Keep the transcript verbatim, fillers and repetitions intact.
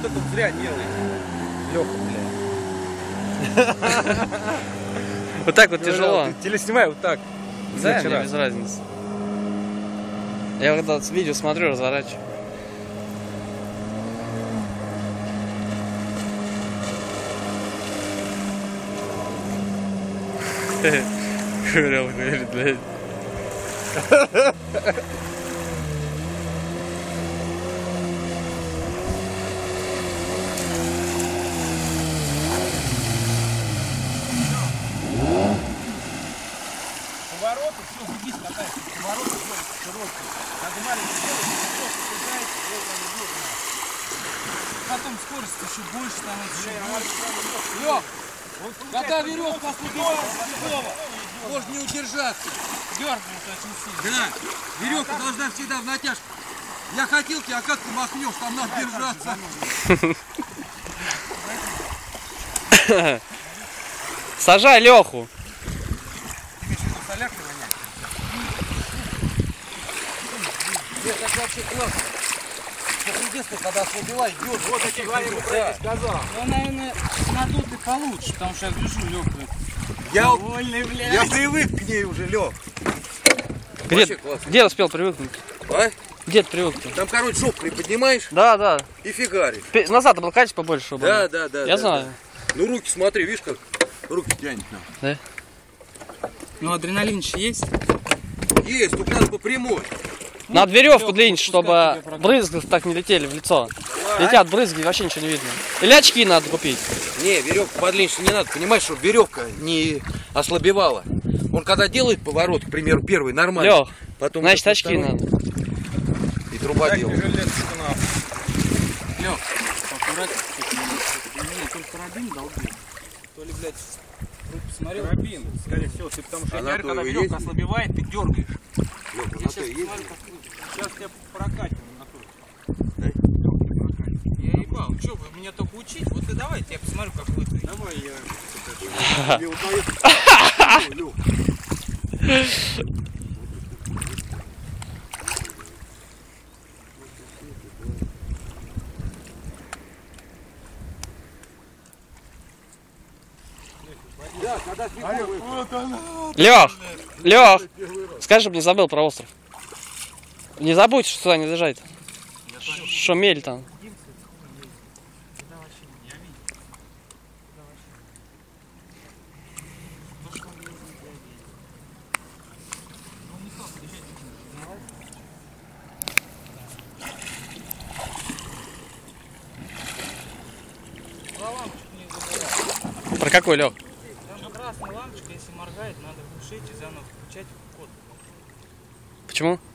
это он зря делает. Леха, бля. Вот так вот тяжело. Телеснимай вот так. Да, мне без разницы. Я когда видео смотрю, разворачиваю. Говорил, говорит, блядь. Повороты, все, бегись, катайся. Повороты широкие. Надо маленький делать, просто съезжает, вот они будут. Потом скорость еще больше там. Лёх, когда веревка ослабевает, можно не удержаться. Дёрнется очень сильно. Да, веревка должна всегда в натяжку. Я хотел тебя, а как ты махнешь, там надо держаться. Сажай Леху. Нет, так вообще классно. Чудесно, когда ослабевает, идет. Вот эти говорим, да. Сказал. Ну, наверное, надутый получше, потому что я гляжу легкую. Я, довольный, блядь. я привык к ней уже, Лех. Где, где успел привыкнуть? А? Где ты привык? Там, короче, шоп приподнимаешь. Да, да. И фигаришь. Назад облокатись побольше, чтобы. Да, да, да. Я да, знаю. Да. Ну руки смотри, видишь как? Руки тянет нам. Да? Ну, адреналин еще есть? Есть, только надо по прямой. Надо веревку длиннее, чтобы брызги так не летели в лицо. Давай. Летят брызги, вообще ничего не видно. Или очки надо купить. Не, веревку подлиннее не надо, понимаешь, чтобы веревка не ослабевала. Он когда делает поворот, к примеру, первый, нормально. Лех, потом значит очки надо. И труба делает. Лех, аккуратно. Только карабин долбил. То ли, блядь, посмотрел. Карабин, скорее всего, ты потому что я, когда веревка ослабевает, ты дергаешь. Лех, я сейчас посмотрю, как вы. Сейчас тебя прокатим на то. Да? Я ебал, что вы меня только учить? Вот и давайте, я посмотрю, как вы. Давай я. Лех, Лех, скажи, чтобы не забыл про остров. Не забудь, что туда не лежать. Что мель там. Про какой, Лех? Там красная лампочка, если моргает, надо глушить и заново включать код. Почему?